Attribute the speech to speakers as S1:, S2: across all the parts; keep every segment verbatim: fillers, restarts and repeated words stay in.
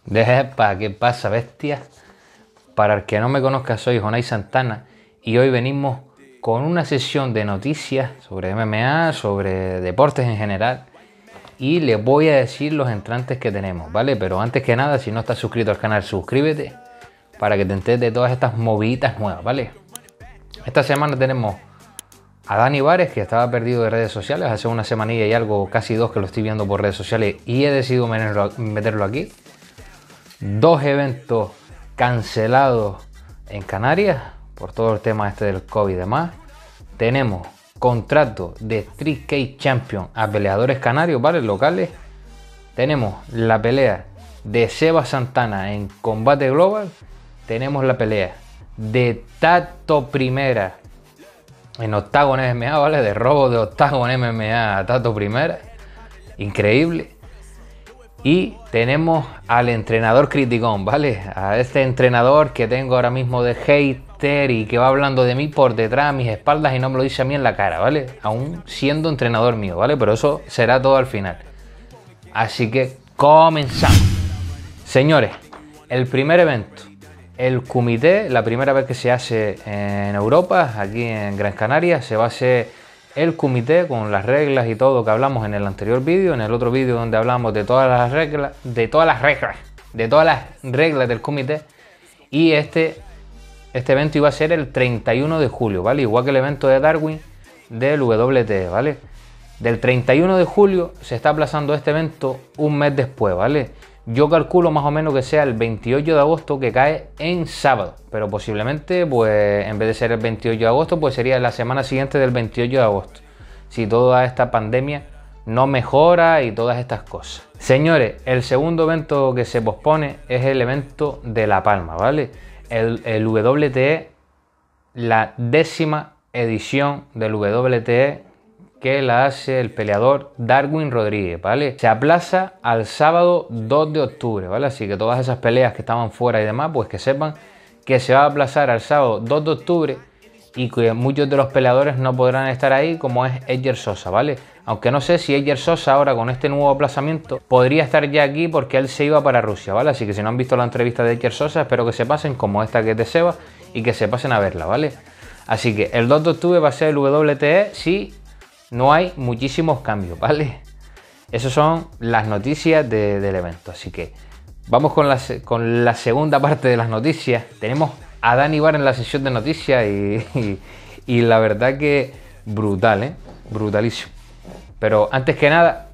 S1: Depa, ¿qué pasa, bestia? Para el que no me conozca, soy Jonay Santana y hoy venimos con una sesión de noticias sobre M M A, sobre deportes en general, y les voy a decir los entrantes que tenemos, ¿vale? Pero antes que nada, si no estás suscrito al canal, suscríbete para que te enteres de todas estas moviditas nuevas, ¿vale? Esta semana tenemos a Dani Vares, que estaba perdido de redes sociales hace una semanilla y algo, casi dos, que lo estoy viendo por redes sociales y he decidido meterlo, meterlo aquí. Dos eventos cancelados en Canarias por todo el tema este del COVID y demás. Tenemos contrato de Street Cage Champion a peleadores canarios, ¿vale? Locales. Tenemos la pelea de Seba Santana en Combate Global. Tenemos la pelea de Tato Primera en Octagon M M A, ¿vale? De robo de Octagon M M A a Tato Primera. Increíble. Y tenemos al entrenador criticón, ¿vale? A este entrenador que tengo ahora mismo de hater y que va hablando de mí por detrás a mis espaldas y no me lo dice a mí en la cara, ¿vale? Aún siendo entrenador mío, ¿vale? Pero eso será todo al final. Así que comenzamos. Señores, el primer evento, el Kumité, la primera vez que se hace en Europa, aquí en Gran Canaria, se va a hacer el Kumité con las reglas y todo que hablamos en el anterior vídeo, en el otro vídeo donde hablamos de todas las reglas, de todas las reglas, de todas las reglas del Kumité. Y este, este evento iba a ser el treinta y uno de julio, ¿vale? Igual que el evento de Darwin del W T E, ¿vale? Del treinta y uno de julio se está aplazando este evento un mes después, ¿vale? Yo calculo más o menos que sea el veintiocho de agosto, que cae en sábado, pero posiblemente, pues en vez de ser el veintiocho de agosto, pues sería la semana siguiente del veintiocho de agosto, si toda esta pandemia no mejora y todas estas cosas. Señores, el segundo evento que se pospone es el evento de La Palma, ¿vale? El, el W T E, la décima edición del W T E, que la hace el peleador Darwin Rodríguez, ¿vale? Se aplaza al sábado dos de octubre, ¿vale? Así que todas esas peleas que estaban fuera y demás, pues que sepan que se va a aplazar al sábado dos de octubre y que muchos de los peleadores no podrán estar ahí, como es Edger Sosa, ¿vale? Aunque no sé si Edger Sosa ahora con este nuevo aplazamiento podría estar ya aquí porque él se iba para Rusia, ¿vale? Así que si no han visto la entrevista de Edger Sosa, espero que se pasen, como esta que es de Seba, y que se pasen a verla, ¿vale? Así que el dos de octubre va a ser el W T E, sí. No hay muchísimos cambios, ¿vale? Esas son las noticias de, del evento. Así que vamos con la, con la segunda parte de las noticias. Tenemos a Dani Vares en la sesión de noticias y, y, y la verdad que brutal, ¿eh? Brutalísimo. Pero antes que nada,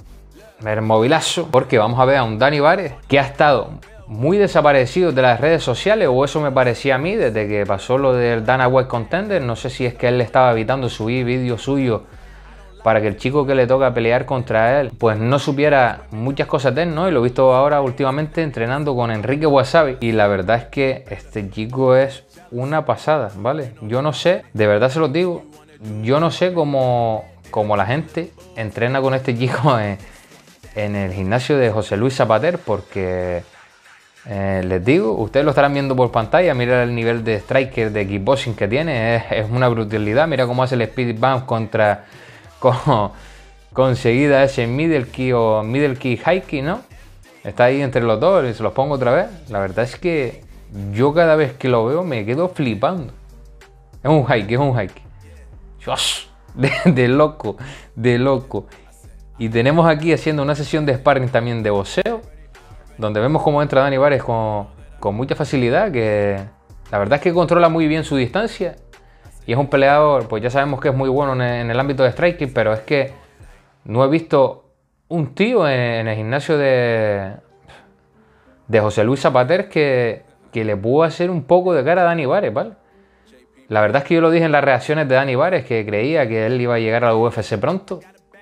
S1: el movilazo, porque vamos a ver a un Dani Vares que ha estado muy desaparecido de las redes sociales, o eso me parecía a mí desde que pasó lo del Dana White Contender. No sé si es que él le estaba evitando subir vídeos suyos para que el chico que le toca pelear contra él pues no supiera muchas cosas de él, ¿no? Y lo he visto ahora últimamente entrenando con Enrique Wasabi y la verdad es que este chico es una pasada, ¿vale? Yo no sé, de verdad se los digo, yo no sé cómo, cómo la gente entrena con este chico en, en el gimnasio de José Luis Zapater, porque eh, les digo, ustedes lo estarán viendo por pantalla, mira el nivel de striker, de kickboxing que tiene, es, es una brutalidad. Mira cómo hace el speed bump contra Con, conseguida ese middle key o middle key high key, ¿no? Está ahí entre los dos y se los pongo otra vez. La verdad es que yo cada vez que lo veo me quedo flipando. Es un high key, es un high key. Dios, de, de loco, de loco. Y tenemos aquí haciendo una sesión de sparring también de boxeo, donde vemos cómo entra Dani Vares con, con mucha facilidad, que la verdad es que controla muy bien su distancia. Y es un peleador, pues ya sabemos que es muy bueno en el, en el ámbito de striking, pero es que no he visto un tío en, en el gimnasio de, de José Luis Zapater que, que le pudo hacer un poco de cara a Dani Vares, ¿vale? La verdad es que yo lo dije en las reacciones de Dani Vares, que creía que él iba a llegar a la U F C pronto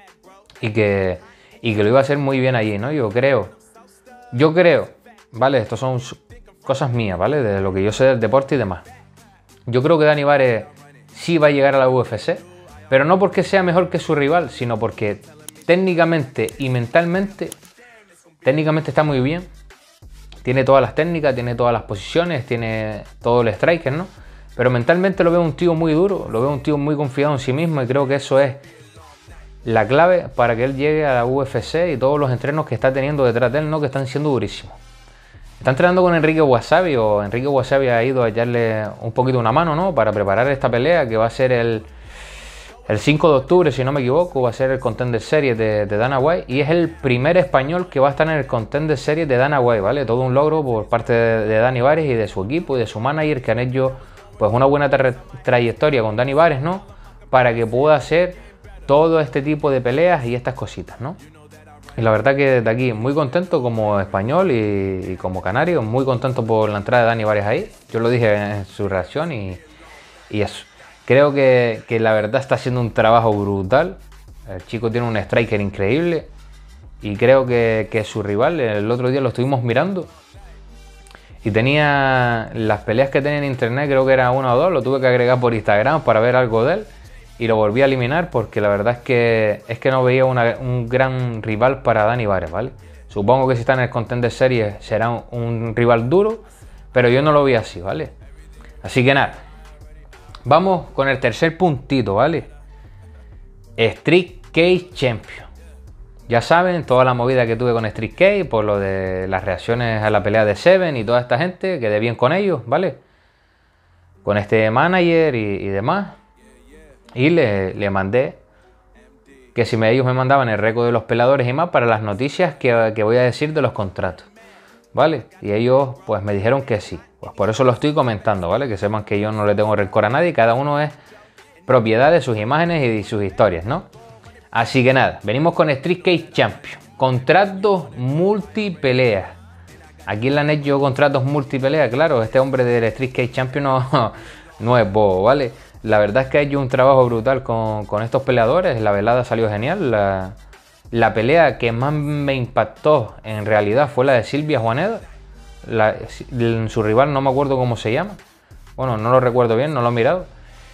S1: y que, y que lo iba a hacer muy bien allí, ¿no? Yo creo, yo creo, ¿vale? Estas son cosas mías, ¿vale? De lo que yo sé del deporte y demás. Yo creo que Dani Vares sí va a llegar a la U F C, pero no porque sea mejor que su rival, sino porque técnicamente y mentalmente, técnicamente está muy bien, tiene todas las técnicas, tiene todas las posiciones, tiene todo el striker, ¿no? Pero mentalmente lo veo un tío muy duro, lo veo un tío muy confiado en sí mismo y creo que eso es la clave para que él llegue a la U F C y todos los entrenos que está teniendo detrás de él, ¿no? Que están siendo durísimos. Está entrenando con Enrique Wasabi, o Enrique Wasabi ha ido a echarle un poquito una mano, ¿no? Para preparar esta pelea que va a ser el, el cinco de octubre, si no me equivoco, va a ser el Contender Series de, de Dana White. Y es el primer español que va a estar en el Contender Series de Dana White, ¿vale? Todo un logro por parte de, de Dani Vares y de su equipo y de su manager, que han hecho pues una buena tra trayectoria con Dani Vares, ¿no? Para que pueda hacer todo este tipo de peleas y estas cositas, ¿no? Y la verdad que desde aquí muy contento como español y, y como canario, muy contento por la entrada de Dani Vares ahí. Yo lo dije en su reacción y, y eso. Creo que, que la verdad está haciendo un trabajo brutal. El chico tiene un striker increíble y creo que, que su rival, el otro día lo estuvimos mirando y tenía las peleas que tenía en internet, creo que era una o dos, lo tuve que agregar por Instagram para ver algo de él. Y lo volví a eliminar porque la verdad es que es que no veía una, un gran rival para Dani Vares, ¿vale? Supongo que si está en el Contender Series será un, un rival duro, pero yo no lo vi así, ¿vale? Así que nada, vamos con el tercer puntito, ¿vale? Street Cage Champion. Ya saben, toda la movida que tuve con Street Cage por lo de las reacciones a la pelea de Seven y toda esta gente, quedé bien con ellos, ¿vale? Con este manager y, y demás. Y le, le mandé que si me, ellos me mandaban el récord de los peleadores y más para las noticias que, que voy a decir de los contratos, ¿vale? Y ellos pues me dijeron que sí. Pues por eso lo estoy comentando, ¿vale? Que sepan que yo no le tengo rencor a nadie, cada uno es propiedad de sus imágenes y de sus historias, ¿no? Así que nada, venimos con Street Cage Champion. Contratos multipeleas. Aquí en la net yo contratos multipeleas, claro, este hombre del Street Cage Champion no, no es bobo, ¿vale? La verdad es que ha hecho un trabajo brutal con, con estos peleadores. La velada salió genial. La, la pelea que más me impactó en realidad fue la de Silvia Juaneda. La, su rival no me acuerdo cómo se llama. Bueno, no lo recuerdo bien, no lo he mirado.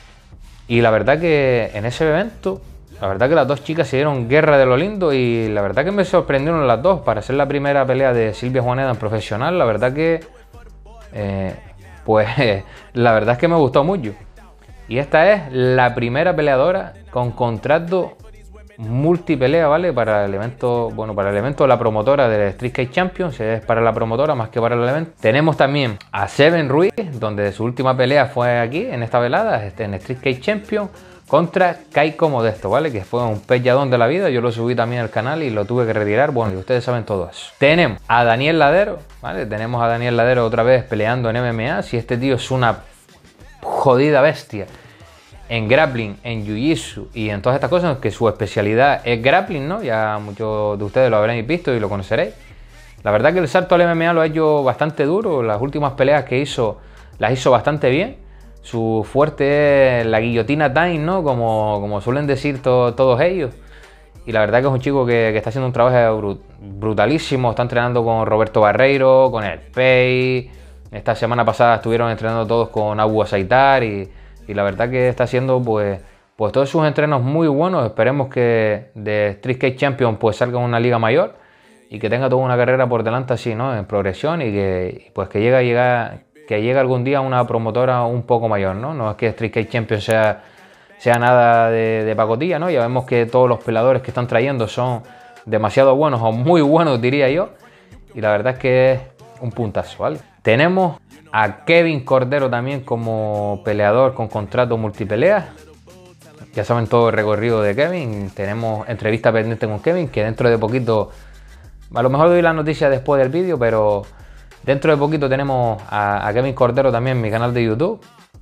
S1: Y la verdad que en ese evento, la verdad que las dos chicas se dieron guerra de lo lindo. Y la verdad que me sorprendieron las dos. Para ser la primera pelea de Silvia Juaneda en profesional, la verdad que... Eh, pues la verdad es que me gustó mucho. Y esta es la primera peleadora con contrato multipelea, ¿vale? Para el evento, bueno, para el evento de la promotora del Street Cage Champions, es para la promotora más que para el evento. Tenemos también a Seven Ruiz, donde su última pelea fue aquí, en esta velada, este, en Street Cage Champions, contra Kaiko Modesto, ¿vale? Que fue un pelladón de la vida, yo lo subí también al canal y lo tuve que retirar, bueno, y ustedes saben todo eso. Tenemos a Daniel Ladero, ¿vale? Tenemos a Daniel Ladero otra vez peleando en M M A, si este tío es una jodida bestia en grappling, en jiu-jitsu y en todas estas cosas, que su especialidad es grappling, ¿no? Ya muchos de ustedes lo habréis visto y lo conoceréis. La verdad que el salto al M M A lo ha hecho bastante duro, las últimas peleas que hizo las hizo bastante bien. Su fuerte es la guillotina time, ¿no? Como, como suelen decir to, todos ellos. Y la verdad que es un chico que, que está haciendo un trabajo brutalísimo, está entrenando con Roberto Barreiro, con el Pei. Esta semana pasada estuvieron entrenando todos con Abu Azaitar y, y la verdad que está haciendo pues, pues todos sus entrenos muy buenos. Esperemos que de Street Cage Champion pues salga una liga mayor y que tenga toda una carrera por delante así, ¿no? En progresión y que pues que llegue, llegue, que llegue algún día a una promotora un poco mayor, ¿no? No es que Street Cage Champion sea, sea nada de, de pacotilla, ¿no? Ya vemos que todos los peleadores que están trayendo son demasiado buenos o muy buenos, diría yo. Y la verdad es que es un puntazo, ¿vale? Tenemos a Kevin Cordero también como peleador con contrato multipeleas. Ya saben todo el recorrido de Kevin. Tenemos entrevista pendiente con Kevin, que dentro de poquito, a lo mejor doy la noticia después del vídeo, pero dentro de poquito tenemos a, a Kevin Cordero también en mi canal de YouTube.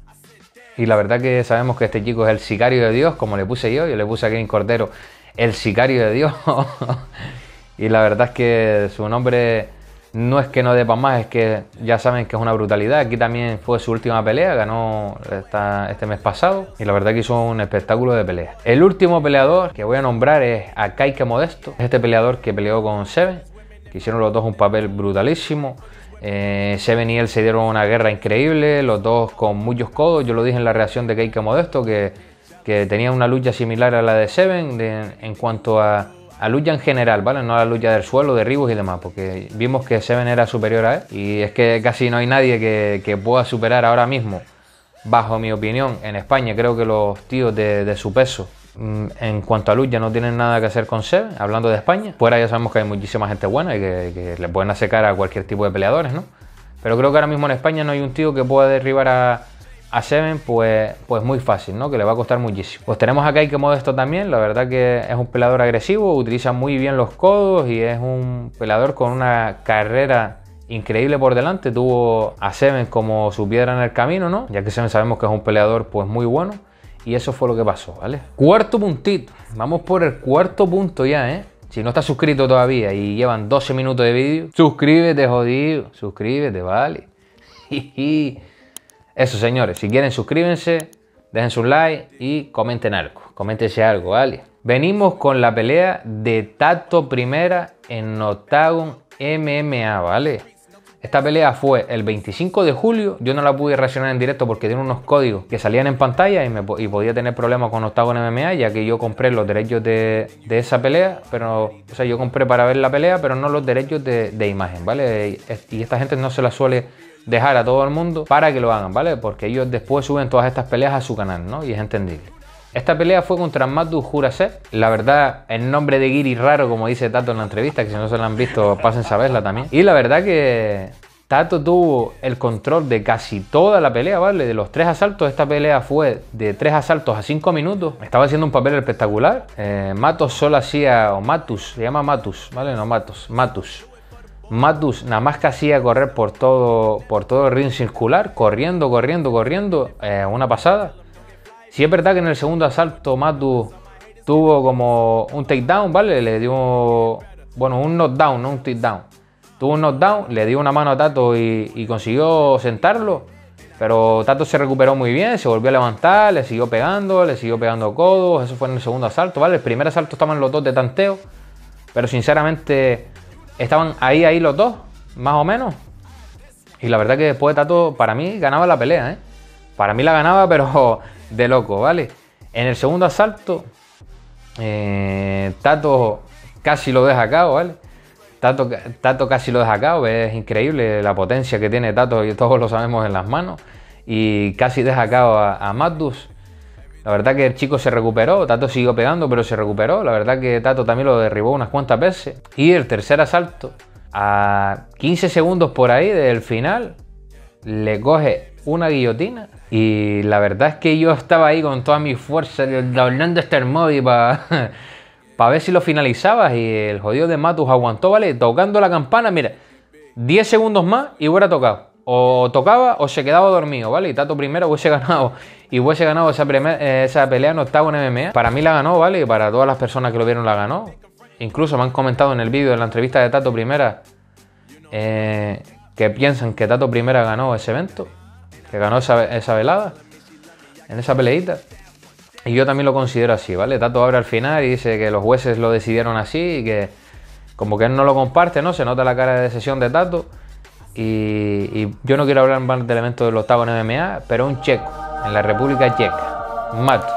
S1: Y la verdad que sabemos que este chico es el sicario de Dios, como le puse yo. Yo le puse a Kevin Cordero el sicario de Dios. Y la verdad es que su nombre no es que no dé para más, es que ya saben que es una brutalidad. Aquí también fue su última pelea, ganó esta, este mes pasado y la verdad que hizo un espectáculo de pelea. El último peleador que voy a nombrar es a Kaike Modesto, este peleador que peleó con Seven, que hicieron los dos un papel brutalísimo. Eh, Seven y él se dieron una guerra increíble, los dos con muchos codos. Yo lo dije en la reacción de Kaike Modesto que, que tenía una lucha similar a la de Seven de, en cuanto a a lucha en general, ¿vale? No a la lucha del suelo, derribos y demás, porque vimos que Seven era superior a él y es que casi no hay nadie que, que pueda superar ahora mismo, bajo mi opinión, en España. Creo que los tíos de, de su peso En cuanto a luz, ya no tienen nada que hacer con Seven, hablando de España. Fuera ya sabemos que hay muchísima gente buena y que, que le pueden hacer cara a cualquier tipo de peleadores, ¿no? Pero creo que ahora mismo en España no hay un tío que pueda derribar a, a Seven, pues, pues muy fácil, ¿no? Que le va a costar muchísimo. Pues tenemos a Kike Modesto también, la verdad que es un peleador agresivo, utiliza muy bien los codos y es un peleador con una carrera increíble por delante. Tuvo a Seven como su piedra en el camino, ¿no? Ya que Seven sabemos que es un peleador pues muy bueno. Y eso fue lo que pasó, ¿vale? Cuarto puntito. Vamos por el cuarto punto ya, ¿eh? Si no estás suscrito todavía y llevan doce minutos de vídeo, suscríbete, jodido. Suscríbete, ¿vale? Eso, señores. Si quieren, suscríbanse, dejen su like y comenten algo. Coméntense algo, ¿vale? Venimos con la pelea de Tato Primera en Octagon M M A, ¿vale? Esta pelea fue el veinticinco de julio, yo no la pude reaccionar en directo porque tiene unos códigos que salían en pantalla y, me, y podía tener problemas con Octagon M M A, ya que yo compré los derechos de, de esa pelea, pero, o sea, yo compré para ver la pelea, pero no los derechos de, de imagen, ¿vale? Y esta gente no se la suele dejar a todo el mundo para que lo hagan, ¿vale? Porque ellos después suben todas estas peleas a su canal, ¿no? Y es entendible. Esta pelea fue contra Matus Jurasek. La verdad, el nombre de Giri raro, como dice Tato en la entrevista, que si no se la han visto, pasen a verla también. Y la verdad que Tato tuvo el control de casi toda la pelea, ¿vale? De los tres asaltos, esta pelea fue de tres asaltos a cinco minutos. Estaba haciendo un papel espectacular. Eh, Matos solo hacía, o Matus, se llama Matus, ¿vale? No Matos, Matus. Matus nada más que hacía correr por todo, por todo el ring circular, corriendo, corriendo, corriendo, eh, una pasada. Sí es verdad que en el segundo asalto Matus tuvo como un takedown, ¿vale? Le dio, bueno, un knockdown, no un takedown. Tuvo un knockdown, le dio una mano a Tato y, y consiguió sentarlo. Pero Tato se recuperó muy bien, se volvió a levantar, le siguió pegando, le siguió pegando codos. Eso fue en el segundo asalto, ¿vale? El primer asalto estaban los dos de tanteo. Pero sinceramente estaban ahí, ahí los dos, más o menos. Y la verdad que después Tato, para mí, ganaba la pelea, ¿eh? Para mí la ganaba, pero de loco, ¿vale? En el segundo asalto, eh, Tato casi lo deja a cabo, ¿vale? Tato, Tato casi lo deja a cabo, es increíble la potencia que tiene Tato y todos lo sabemos en las manos. Y casi deja a cabo a, a Matus. La verdad que el chico se recuperó, Tato siguió pegando, pero se recuperó. La verdad que Tato también lo derribó unas cuantas veces. Y el tercer asalto, a quince segundos por ahí del final, le coge una guillotina. Y la verdad es que yo estaba ahí con toda mi fuerza, doblando este móvil para pa ver si lo finalizabas. Y el jodido de Matus aguantó, ¿vale? Tocando la campana, mira, diez segundos más y hubiera tocado. O tocaba o se quedaba dormido, ¿vale? Y Tato Primera hubiese ganado y hubiese ganado esa, primer, eh, esa pelea en Octagon M M A. Para mí la ganó, ¿vale? Y para todas las personas que lo vieron la ganó. Incluso me han comentado en el vídeo de la entrevista de Tato Primera eh, que piensan que Tato Primera ganó ese evento, que ganó esa, esa velada, en esa peleita. Y yo también lo considero así, ¿vale? Tato abre al final y dice que los jueces lo decidieron así y que como que él no lo comparte, ¿no? Se nota la cara de decisión de Tato. Y, y yo no quiero hablar más del evento del Octagon M M A, pero un checo en la República Checa, Mato,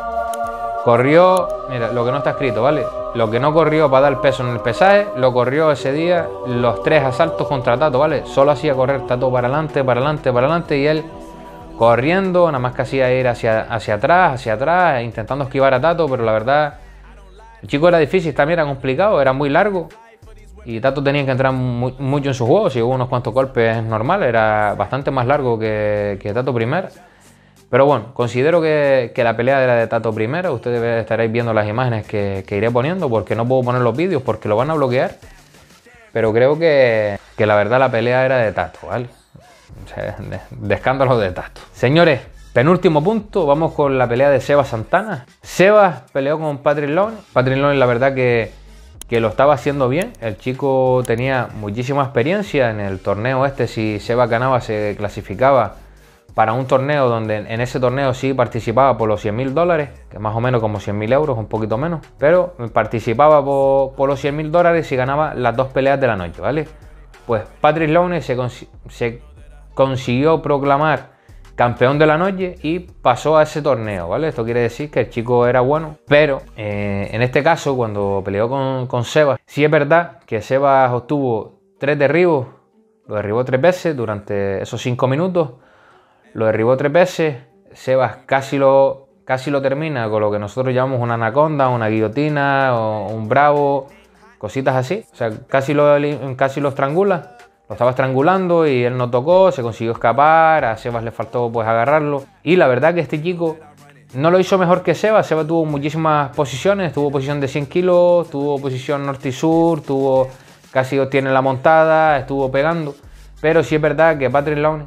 S1: corrió, mira, lo que no está escrito, ¿vale? Lo que no corrió para dar peso en el pesaje, lo corrió ese día los tres asaltos contra Tato, ¿vale? Solo hacía correr Tato para adelante, para adelante, para adelante y él corriendo, nada más que hacía ir hacia, hacia atrás, hacia atrás, intentando esquivar a Tato, pero la verdad, el chico era difícil, también era complicado, era muy largo. Y Tato tenía que entrar muy, mucho en sus juegos, si hubo unos cuantos golpes es normal, era bastante más largo que, que Tato Primera. Pero bueno, considero que, que la pelea era de Tato Primera, ustedes estaréis viendo las imágenes que, que iré poniendo, porque no puedo poner los vídeos porque lo van a bloquear. Pero creo que, que la verdad la pelea era de Tato, ¿vale? O sea, de, de escándalo de Tato. Señores, penúltimo punto, vamos con la pelea de Sebas Santana. Sebas peleó con Patrick Loney. Patrick Loney la verdad que... que lo estaba haciendo bien, el chico tenía muchísima experiencia en el torneo este. Si Sebas ganaba se clasificaba para un torneo donde en ese torneo sí participaba por los cien mil dólares, que más o menos como cien mil euros, un poquito menos, pero participaba por, por los cien mil dólares y ganaba las dos peleas de la noche, ¿vale? Pues Patrick Loney se, cons se consiguió proclamar campeón de la noche y pasó a ese torneo, ¿vale? Esto quiere decir que el chico era bueno, pero eh, en este caso, cuando peleó con, con Sebas, sí es verdad que Sebas obtuvo tres derribos, lo derribó tres veces durante esos cinco minutos, lo derribó tres veces, Sebas casi lo, casi lo termina con lo que nosotros llamamos una anaconda, una guillotina o un bravo, cositas así. O sea, casi lo, casi lo estrangula, lo estaba estrangulando y él no tocó, se consiguió escapar, a Sebas le faltó pues agarrarlo. Y la verdad que este chico no lo hizo mejor que Sebas. Sebas tuvo muchísimas posiciones, tuvo posición de cien kilos, tuvo posición norte y sur, tuvo casi obtiene la montada, estuvo pegando. Pero sí es verdad que Patrick Lowney,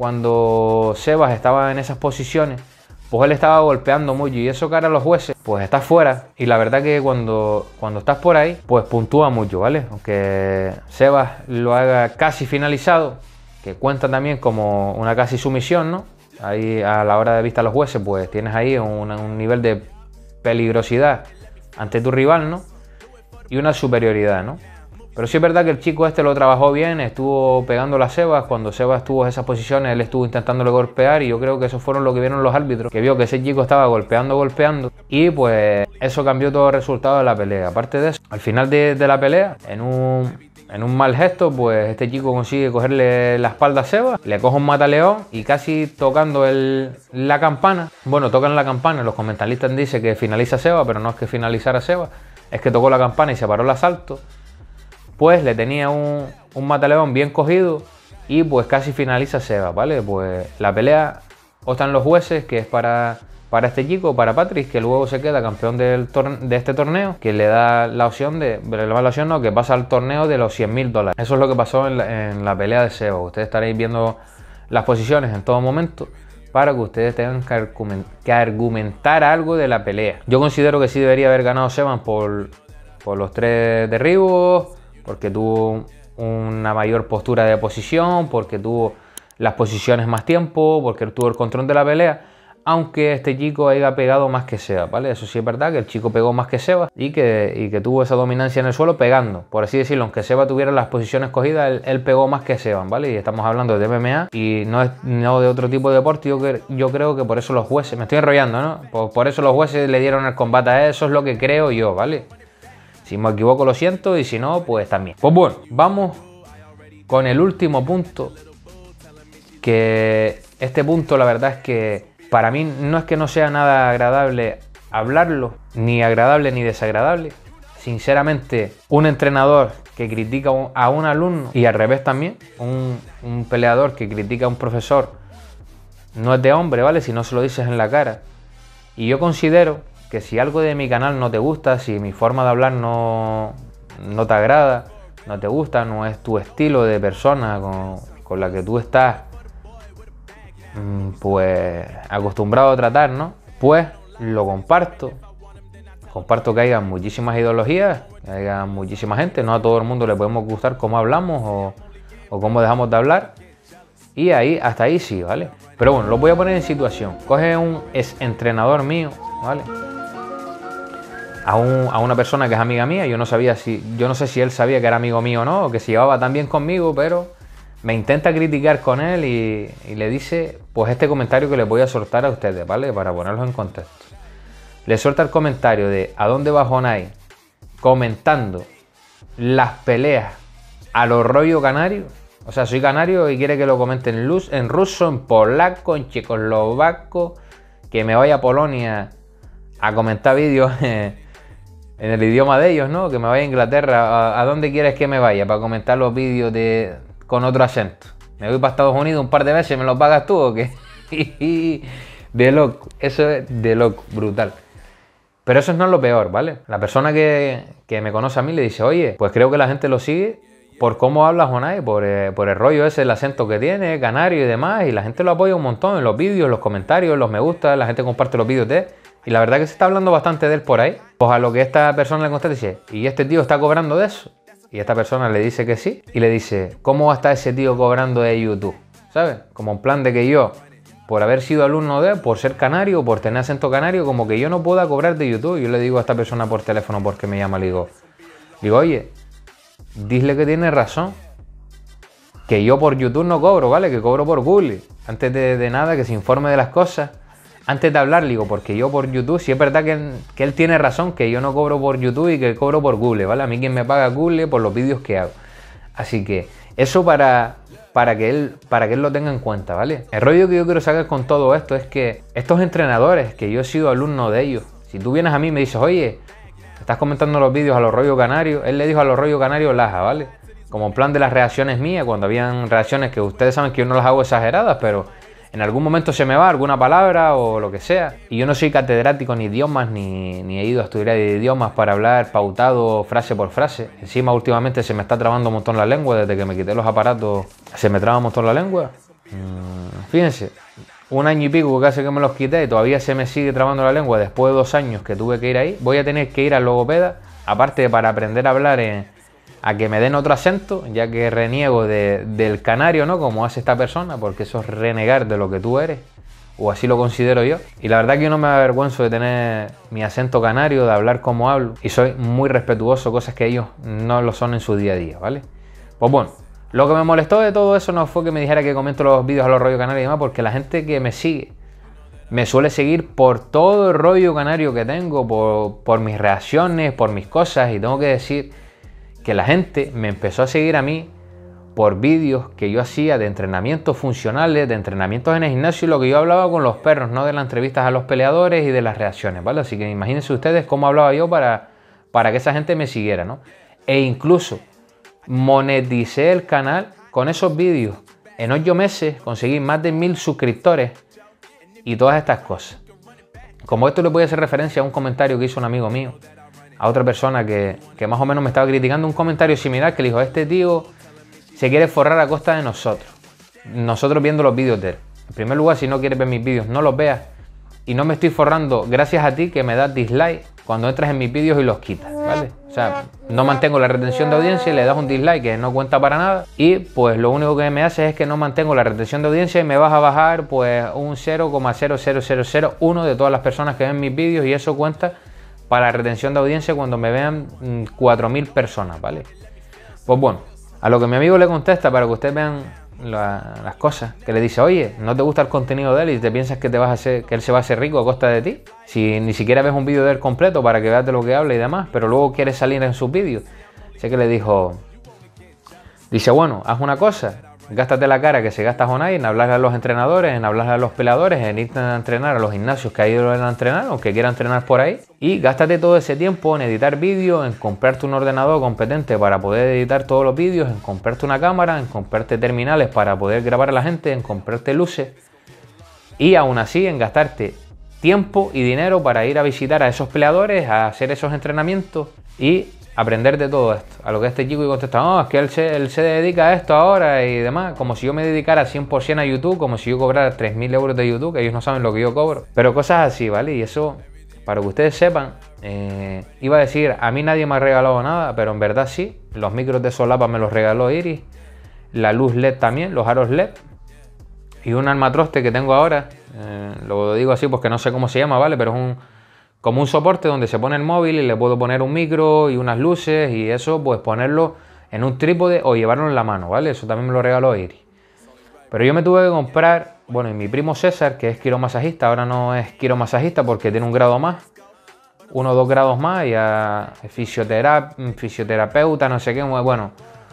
S1: cuando Sebas estaba en esas posiciones, pues él estaba golpeando mucho y eso cara a los jueces, pues está fuera. Y la verdad que cuando, cuando estás por ahí, pues puntúa mucho, ¿vale? Aunque Sebas lo haga casi finalizado, que cuenta también como una casi sumisión, ¿no? Ahí a la hora de vista a los jueces, pues tienes ahí un, un nivel de peligrosidad ante tu rival, ¿no? Y una superioridad, ¿no? Pero sí es verdad que el chico este lo trabajó bien, estuvo pegando a Sebas. Cuando Sebas estuvo en esas posiciones, él estuvo intentándole golpear y yo creo que eso fueron lo que vieron los árbitros, que vio que ese chico estaba golpeando, golpeando y pues eso cambió todo el resultado de la pelea. Aparte de eso, al final de, de la pelea, en un, en un mal gesto, pues este chico consigue cogerle la espalda a Sebas, le coge un mataleón y casi tocando el, la campana, bueno, tocan la campana, los comentaristas dicen que finaliza Sebas, pero no es que finalizara Sebas, es que tocó la campana y se paró el asalto. Pues le tenía un, un mataleón bien cogido y pues casi finaliza Sebas, ¿vale? Pues la pelea optan los jueces, que es para, para este chico, para Patrick, que luego se queda campeón del de este torneo, que le da la opción de, la opción no, que pasa al torneo de los cien mil dólares. Eso es lo que pasó en la, en la pelea de Sebas. Ustedes estaréis viendo las posiciones en todo momento para que ustedes tengan que, argument, que argumentar algo de la pelea. Yo considero que sí debería haber ganado Sebas por, por los tres derribos, porque tuvo una mayor postura de posición, porque tuvo las posiciones más tiempo, porque tuvo el control de la pelea, aunque este chico haya pegado más que Sebas, ¿vale? Eso sí es verdad, que el chico pegó más que Sebas y que, y que tuvo esa dominancia en el suelo pegando, por así decirlo. Aunque Sebas tuviera las posiciones cogidas, él, él pegó más que Sebas, ¿vale? Y estamos hablando de M M A y no, es, no de otro tipo de deporte. Yo, yo creo que por eso los jueces, me estoy enrollando, ¿no? Por, por eso los jueces le dieron el combate a él, eso es lo que creo yo, ¿vale? Si me equivoco lo siento y si no, pues también. Pues bueno, vamos con el último punto, que este punto la verdad es que para mí no es que no sea nada agradable hablarlo, ni agradable ni desagradable. Sinceramente, un entrenador que critica a un alumno y al revés también, un, un peleador que critica a un profesor, no es de hombre, ¿vale? Si no se lo dices en la cara. Y yo considero que si algo de mi canal no te gusta, si mi forma de hablar no, no te agrada, no te gusta, no es tu estilo de persona con, con la que tú estás pues acostumbrado a tratar, ¿no? Pues lo comparto. Comparto que haya muchísimas ideologías, que haya muchísima gente, no a todo el mundo le podemos gustar cómo hablamos o, o cómo dejamos de hablar. Y ahí, hasta ahí sí, ¿vale? Pero bueno, lo voy a poner en situación. Coge un ex entrenador mío, ¿vale? A, un, a una persona que es amiga mía. Yo no sabía si, yo no sé si él sabía que era amigo mío o no, o que se llevaba tan bien conmigo, pero me intenta criticar con él y, y le dice pues este comentario que les voy a soltar a ustedes, ¿vale? Para ponerlos en contexto. Le suelta el comentario de ¿a dónde va Jonay? Comentando las peleas a los rollo canario. O sea, soy canario y quiere que lo comente en, luz, en ruso, en polaco, en checoslovaco, que me vaya a Polonia a comentar vídeos en el idioma de ellos, ¿no? Que me vaya a Inglaterra. ¿A, a dónde quieres que me vaya para comentar los vídeos de, con otro acento? ¿Me voy para Estados Unidos un par de veces? ¿Me lo pagas tú o qué? De loco. Eso es de loco, brutal. Pero eso no es lo peor, ¿vale? La persona que, que me conoce a mí le dice, oye, pues creo que la gente lo sigue por cómo habla Jonay, por, eh, por el rollo ese, el acento que tiene, canario y demás, y la gente lo apoya un montón en los vídeos, en los comentarios, en los me gusta, la gente comparte los vídeos de él, y la verdad que se está hablando bastante de él por ahí. Pues a lo que esta persona le contesta dice, ¿y este tío está cobrando de eso? Y esta persona le dice que sí, y le dice, ¿cómo va a estar ese tío cobrando de YouTube? ¿Sabes? Como en plan de que yo, por haber sido alumno de él, por ser canario, por tener acento canario, como que yo no pueda cobrar de YouTube. Yo le digo a esta persona por teléfono porque me llama, le digo, digo, oye, dile que tiene razón, que yo por YouTube no cobro, ¿vale? Que cobro por Google. Antes de, de nada, que se informe de las cosas. Antes de hablar, le digo, porque yo por YouTube, si es verdad que él, que él tiene razón, que yo no cobro por YouTube y que cobro por Google, ¿vale? A mí quien me paga Google por los vídeos que hago. Así que eso para, para que él, para que él lo tenga en cuenta, ¿vale? El rollo que yo quiero sacar con todo esto es que estos entrenadores, que yo he sido alumno de ellos, si tú vienes a mí y me dices, oye, estás comentando los vídeos a los rollos canarios, él le dijo a los rollos canarios Laja, ¿vale? Como en plan de las reacciones mías, cuando habían reacciones que ustedes saben que yo no las hago exageradas, pero en algún momento se me va alguna palabra o lo que sea. Y yo no soy catedrático ni idiomas, ni, ni he ido a estudiar idiomas para hablar pautado frase por frase. Encima últimamente se me está trabando un montón la lengua, desde que me quité los aparatos se me traba un montón la lengua. Mm, fíjense, un año y pico que hace que me los quité y todavía se me sigue trabando la lengua después de dos años que tuve que ir ahí. Voy a tener que ir al logopeda, aparte de para aprender a hablar en... a que me den otro acento, ya que reniego de, del canario, ¿no? Como hace esta persona, porque eso es renegar de lo que tú eres, o así lo considero yo. Y la verdad que yo no me avergüenzo de tener mi acento canario, de hablar como hablo, y soy muy respetuoso, cosas que ellos no lo son en su día a día, ¿vale? Pues bueno, lo que me molestó de todo eso no fue que me dijera que comento los vídeos a los rollos canarios y demás, porque la gente que me sigue me suele seguir por todo el rollo canario que tengo, por, por mis reacciones, por mis cosas, y tengo que decir que la gente me empezó a seguir a mí por vídeos que yo hacía de entrenamientos funcionales, de entrenamientos en el gimnasio y lo que yo hablaba con los perros, no de las entrevistas a los peleadores y de las reacciones, ¿vale? Así que imagínense ustedes cómo hablaba yo para, para que esa gente me siguiera, ¿no? E incluso moneticé el canal con esos vídeos. En ocho meses conseguí más de mil suscriptores y todas estas cosas. Como esto le voy a hacer referencia a un comentario que hizo un amigo mío, a otra persona que, que más o menos me estaba criticando, un comentario similar que le dijo, este tío se quiere forrar a costa de nosotros, nosotros viendo los vídeos de él. En primer lugar, si no quieres ver mis vídeos, no los veas, y no me estoy forrando gracias a ti que me das dislike cuando entras en mis vídeos y los quitas, ¿vale? O sea, no mantengo la retención de audiencia y le das un dislike que no cuenta para nada, y pues lo único que me hace es que no mantengo la retención de audiencia y me vas a bajar pues un cero coma cero cero cero cero uno de todas las personas que ven mis vídeos, y eso cuenta para la retención de audiencia cuando me vean cuatro mil personas, ¿vale? Pues bueno, a lo que mi amigo le contesta, para que ustedes vean la, las cosas, que le dice, oye, ¿no te gusta el contenido de él y te piensas que, te vas a hacer, que él se va a hacer rico a costa de ti? Si ni siquiera ves un vídeo de él completo para que veas de lo que habla y demás, pero luego quieres salir en sus vídeos. Sé que le dijo, dice, bueno, haz una cosa, gástate la cara que se gasta Jonay en hablarle a los entrenadores, en hablarle a los peleadores, en irte a entrenar a los gimnasios que ha ido a entrenar o que quiera entrenar por ahí, y gástate todo ese tiempo en editar vídeos, en comprarte un ordenador competente para poder editar todos los vídeos, en comprarte una cámara, en comprarte terminales para poder grabar a la gente, en comprarte luces, y aún así en gastarte tiempo y dinero para ir a visitar a esos peleadores, a hacer esos entrenamientos y aprender de todo esto. A lo que este chico y contesta, no, es que él se, él se dedica a esto ahora y demás, como si yo me dedicara cien por cien a YouTube, como si yo cobrara tres mil euros de YouTube, que ellos no saben lo que yo cobro. Pero cosas así, ¿vale? Y eso, para que ustedes sepan, eh, iba a decir, a mí nadie me ha regalado nada, pero en verdad sí. Los micros de solapa me los regaló Iris, la luz L E D también, los aros L E D, y un armatroste que tengo ahora, eh, lo digo así porque no sé cómo se llama, ¿vale? Pero es un... como un soporte donde se pone el móvil y le puedo poner un micro y unas luces, y eso pues ponerlo en un trípode o llevarlo en la mano, ¿vale? Eso también me lo regaló Iris. Pero yo me tuve que comprar, bueno, y mi primo César, que es quiromasajista, ahora no es quiromasajista porque tiene un grado más, uno o dos grados más, ya es fisiotera fisioterapeuta, no sé qué, bueno,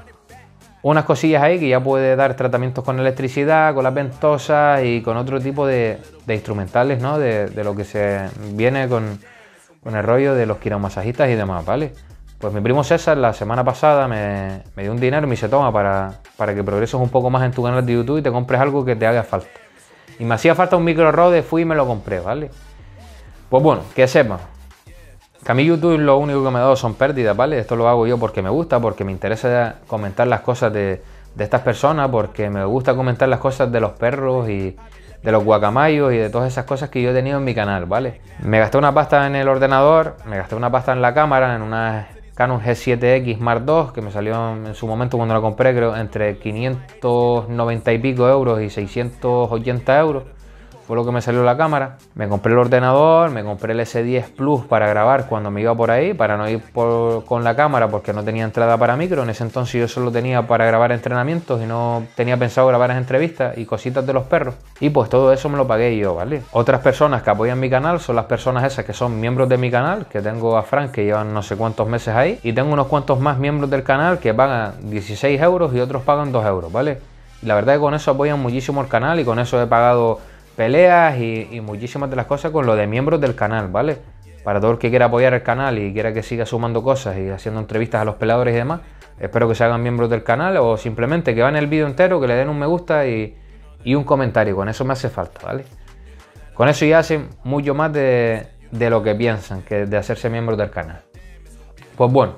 S1: unas cosillas ahí que ya puede dar tratamientos con electricidad, con las ventosas y con otro tipo de, de instrumentales, ¿no? De, de lo que se viene con, con el rollo de los quiromasajistas y demás, ¿vale? Pues mi primo César la semana pasada me, me dio un dinero y me dice, toma, para, para que progreses un poco más en tu canal de YouTube y te compres algo que te haga falta. Y me hacía falta un micro Rode, fui y me lo compré, ¿vale? Pues bueno, que sepas que a mí YouTube lo único que me ha dado son pérdidas, ¿vale? Esto lo hago yo porque me gusta, porque me interesa comentar las cosas de, de estas personas, porque me gusta comentar las cosas de los perros y de los guacamayos y de todas esas cosas que yo he tenido en mi canal, ¿vale? Me gasté una pasta en el ordenador, me gasté una pasta en la cámara, en una Canon G siete X Mark dos, que me salió en su momento cuando la compré, creo, entre quinientos noventa y pico euros y seiscientos ochenta euros. Fue lo que me salió la cámara. Me compré el ordenador, me compré el S diez Plus para grabar cuando me iba por ahí, para no ir por, con la cámara porque no tenía entrada para micro. En ese entonces yo solo tenía para grabar entrenamientos y no tenía pensado grabar entrevistas y cositas de los perros. Y pues todo eso me lo pagué yo, ¿vale? Otras personas que apoyan mi canal son las personas esas que son miembros de mi canal, que tengo a Frank que llevan no sé cuántos meses ahí, y tengo unos cuantos más miembros del canal que pagan dieciséis euros y otros pagan dos euros, ¿vale? Y la verdad que con eso apoyan muchísimo el canal y con eso he pagado peleas y, y muchísimas de las cosas con lo de miembros del canal, ¿vale? Para todo el que quiera apoyar el canal y quiera que siga sumando cosas y haciendo entrevistas a los peleadores y demás, espero que se hagan miembros del canal o simplemente que vean el vídeo entero, que le den un me gusta y, y un comentario. Con eso me hace falta, ¿vale? Con eso ya hacen mucho más de, de lo que piensan, que de hacerse miembros del canal. Pues bueno,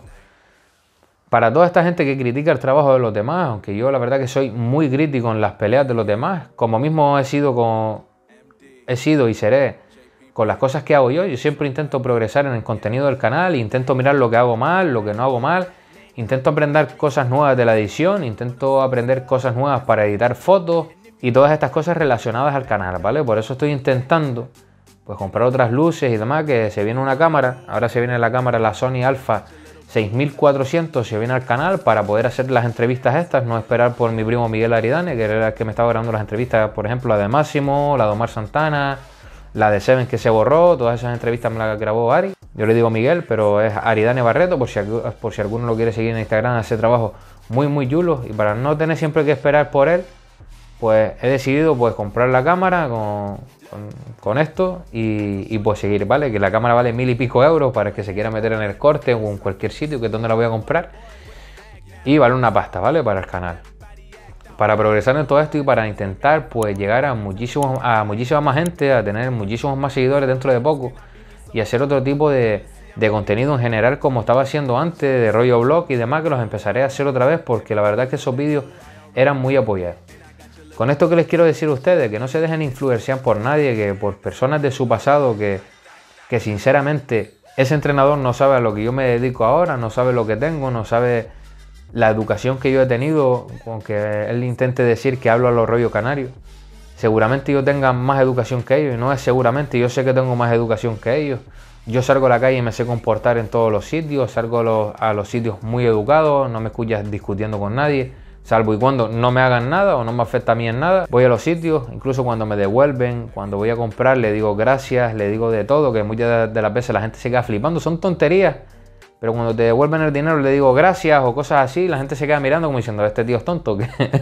S1: para toda esta gente que critica el trabajo de los demás, aunque yo la verdad que soy muy crítico en las peleas de los demás, como mismo he sido, con, he sido y seré con las cosas que hago yo, yo siempre intento progresar en el contenido del canal, intento mirar lo que hago mal, lo que no hago mal, intento aprender cosas nuevas de la edición, intento aprender cosas nuevas para editar fotos y todas estas cosas relacionadas al canal, ¿vale? Por eso estoy intentando pues comprar otras luces y demás, que se viene una cámara, ahora se viene la cámara, la Sony Alpha seis mil cuatrocientos, se viene al canal para poder hacer las entrevistas estas, no esperar por mi primo Miguel Aridane, que era el que me estaba grabando las entrevistas, por ejemplo la de Máximo, la de Omar Santana, la de Seven que se borró, todas esas entrevistas me las grabó Ari. Yo le digo Miguel, pero es Aridane Barreto, por si, por si alguno lo quiere seguir en Instagram, hace trabajo muy muy chulo. Y para no tener siempre que esperar por él, pues he decidido pues comprar la cámara con, con, con esto y, y pues seguir, ¿vale? Que la cámara vale mil y pico euros para el que se quiera meter en el corte o en cualquier sitio, que es donde la voy a comprar. Y vale una pasta, ¿vale? Para el canal. Para progresar en todo esto y para intentar pues llegar a, muchísimos, a muchísima más gente, a tener muchísimos más seguidores dentro de poco y hacer otro tipo de, de contenido en general como estaba haciendo antes, de rollo blog y demás, que los empezaré a hacer otra vez porque la verdad es que esos vídeos eran muy apoyados. Con esto que les quiero decir a ustedes, que no se dejen influenciar por nadie, que por personas de su pasado, que, que sinceramente ese entrenador no sabe a lo que yo me dedico ahora, no sabe lo que tengo, no sabe la educación que yo he tenido, aunque él intente decir que hablo a los rollos canarios. Seguramente yo tenga más educación que ellos, y no es seguramente, yo sé que tengo más educación que ellos. Yo salgo a la calle y me sé comportar en todos los sitios, salgo a los, a los sitios muy educados, no me escuchas discutiendo con nadie, salvo y cuando no me hagan nada o no me afecta a mí en nada. Voy a los sitios, incluso cuando me devuelven, cuando voy a comprar, le digo gracias, le digo de todo, que muchas de las veces la gente se queda flipando, son tonterías. Pero cuando te devuelven el dinero le digo gracias o cosas así, la gente se queda mirando como diciendo, este tío es tonto.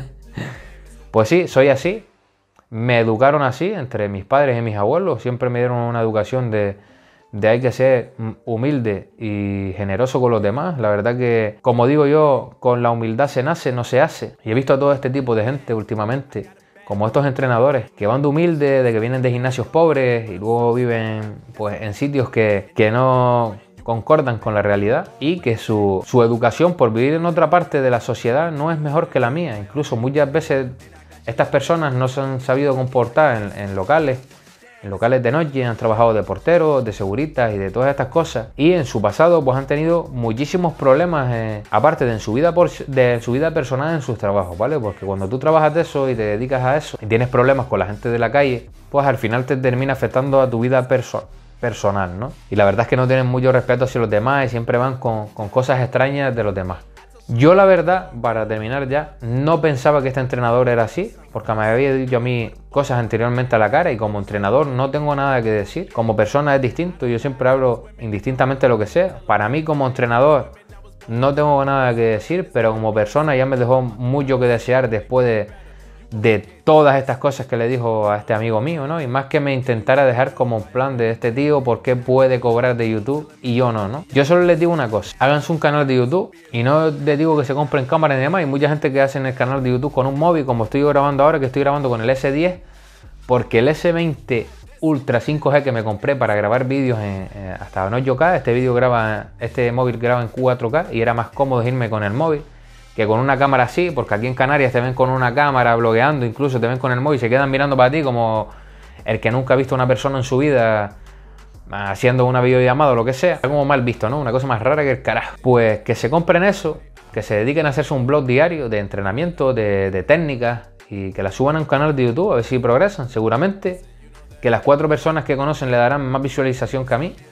S1: Pues sí, soy así. Me educaron así entre mis padres y mis abuelos. Siempre me dieron una educación de, de hay que ser humilde y generoso con los demás. La verdad que, como digo yo, con la humildad se nace, no se hace. Y he visto a todo este tipo de gente últimamente, como estos entrenadores, que van de humilde, de que vienen de gimnasios pobres y luego viven pues en sitios que, que no concordan con la realidad y que su, su educación por vivir en otra parte de la sociedad no es mejor que la mía. Incluso muchas veces estas personas no se han sabido comportar en, en locales, en locales de noche, han trabajado de porteros, de seguritas y de todas estas cosas, y en su pasado pues han tenido muchísimos problemas, eh, aparte de en, su vida por, de su vida personal en sus trabajos, ¿vale? Porque cuando tú trabajas de eso y te dedicas a eso y tienes problemas con la gente de la calle, pues al final te termina afectando a tu vida personal. personal, ¿no? Y la verdad es que no tienen mucho respeto hacia los demás y siempre van con, con cosas extrañas de los demás. Yo la verdad, para terminar ya, no pensaba que este entrenador era así, porque me había dicho a mí cosas anteriormente a la cara y como entrenador no tengo nada que decir. Como persona es distinto, yo siempre hablo indistintamente de lo que sea. Para mí como entrenador no tengo nada que decir, pero como persona ya me dejó mucho que desear después de de todas estas cosas que le dijo a este amigo mío, ¿no? Y más que me intentara dejar como un plan de este tío, ¿por qué puede cobrar de YouTube y yo no, no? Yo solo les digo una cosa, háganse un canal de YouTube y no les digo que se compren cámaras ni demás. Hay mucha gente que hace en el canal de YouTube con un móvil, como estoy grabando ahora, que estoy grabando con el ese diez, porque el ese veinte Ultra cinco G que me compré para grabar vídeos en, en, hasta en ocho K, este vídeo graba, este móvil graba en cuatro K y era más cómodo irme con el móvil que con una cámara así, porque aquí en Canarias te ven con una cámara blogueando, incluso te ven con el móvil, se quedan mirando para ti como el que nunca ha visto a una persona en su vida haciendo una videollamada o lo que sea. Es como mal visto, ¿no? Una cosa más rara que el carajo. Pues que se compren eso, que se dediquen a hacerse un blog diario de entrenamiento, de, de técnicas y que la suban a un canal de YouTube a ver si progresan. Seguramente que las cuatro personas que conocen le darán más visualización que a mí.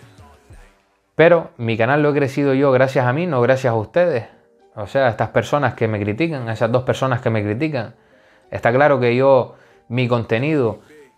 S1: Pero mi canal lo he crecido yo gracias a mí, no gracias a ustedes. O sea, estas personas que me critican, esas dos personas que me critican. Está claro que yo, mi contenido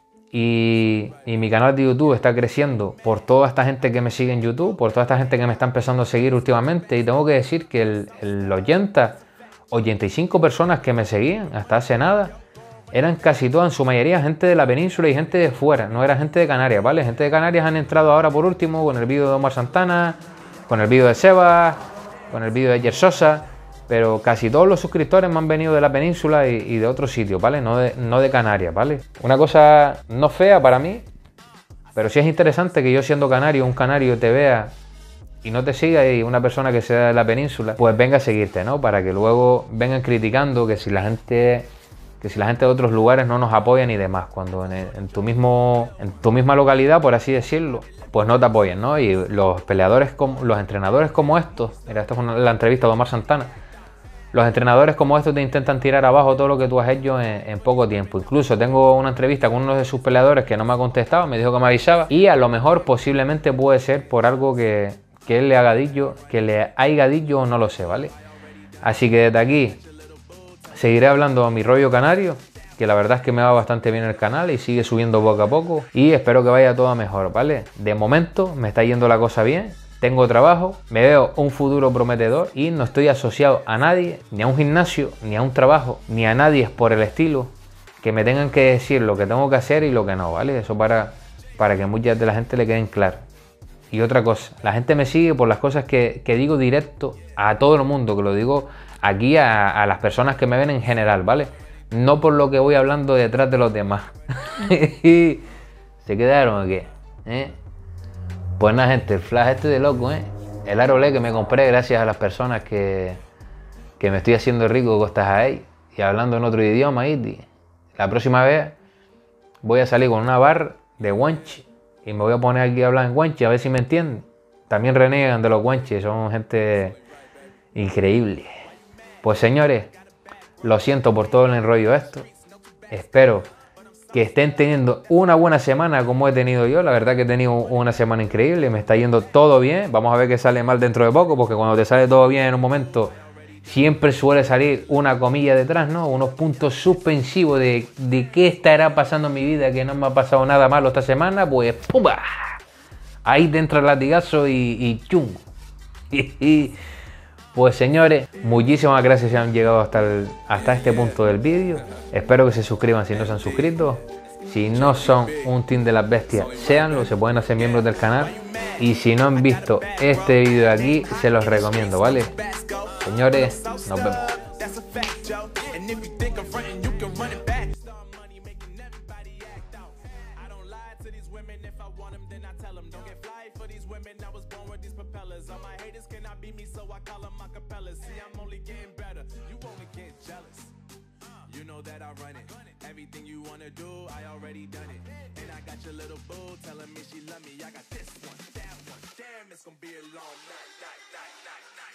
S1: y, y mi canal de YouTube está creciendo por toda esta gente que me sigue en YouTube, por toda esta gente que me está empezando a seguir últimamente. Y tengo que decir que el, el ochenta ochenta y cinco personas que me seguían hasta hace nada. Eran casi todas, en su mayoría, gente de la península y gente de fuera. No era gente de Canarias, ¿vale? Gente de Canarias han entrado ahora por último con el vídeo de Omar Santana, con el vídeo de Sebas, con el vídeo de Ayer Sosa. Pero casi todos los suscriptores me han venido de la península y, y de otros sitios, ¿vale? No de, no de Canarias, ¿vale? Una cosa no fea para mí, pero sí es interesante que yo siendo canario, un canario te vea y no te siga, y una persona que sea de la península, pues venga a seguirte, ¿no? Para que luego vengan criticando que si la gente, que si la gente de otros lugares no nos apoyan y demás, cuando en, en, tu mismo, en tu misma localidad, por así decirlo, pues no te apoyen, ¿no? Y los peleadores, como, los entrenadores como estos, mira, esta fue la entrevista de Omar Santana, los entrenadores como estos te intentan tirar abajo todo lo que tú has hecho en, en poco tiempo. Incluso tengo una entrevista con uno de sus peleadores que no me ha contestado, me dijo que me avisaba, y a lo mejor posiblemente puede ser por algo que, que él le haga dicho, que le haya dicho, no lo sé, ¿vale? Así que desde aquí seguiré hablando a mi rollo canario, que la verdad es que me va bastante bien el canal y sigue subiendo poco a poco, y espero que vaya todo mejor, ¿vale? De momento me está yendo la cosa bien. Tengo trabajo, me veo un futuro prometedor y no estoy asociado a nadie, ni a un gimnasio, ni a un trabajo, ni a nadie por el estilo, que me tengan que decir lo que tengo que hacer y lo que no, ¿vale? Eso para, para que muchas de la gente le queden claro. Y otra cosa, la gente me sigue por las cosas que, que digo directo a todo el mundo, que lo digo aquí a, a las personas que me ven en general, ¿vale? No por lo que voy hablando detrás de los demás. ¿Se quedaron o qué? ¿Eh? Pues nada, gente, el flash este de loco, ¿eh? El Arolé que me compré gracias a las personas que, que me estoy haciendo rico costas ahí y hablando en otro idioma. Y la próxima vez voy a salir con una barra de guanche y me voy a poner aquí a hablar en guanche a ver si me entienden. También reniegan de los guanches, son gente increíble. Pues señores, lo siento por todo el enrollo esto. Espero que estén teniendo una buena semana como he tenido yo. La verdad que he tenido una semana increíble, me está yendo todo bien. Vamos a ver qué sale mal dentro de poco, porque cuando te sale todo bien en un momento, siempre suele salir una comilla detrás, ¿no? Unos puntos suspensivos de, de qué estará pasando en mi vida, que no me ha pasado nada malo esta semana, pues ¡pumba! Ahí te entra el latigazo y, y ¡chum! Pues señores, muchísimas gracias si han llegado hasta, el, hasta este punto del vídeo. Espero que se suscriban si no se han suscrito. Si no son un team de las bestias, séanlo, se pueden hacer miembros del canal. Y si no han visto este vídeo de aquí, se los recomiendo, ¿vale? Señores, nos vemos.
S2: You know that I run it. Everything you wanna do, I already done it. And I got your little boo telling me she love me. I got this one, that one. Damn, it's gonna be a long night, night, night, night, night.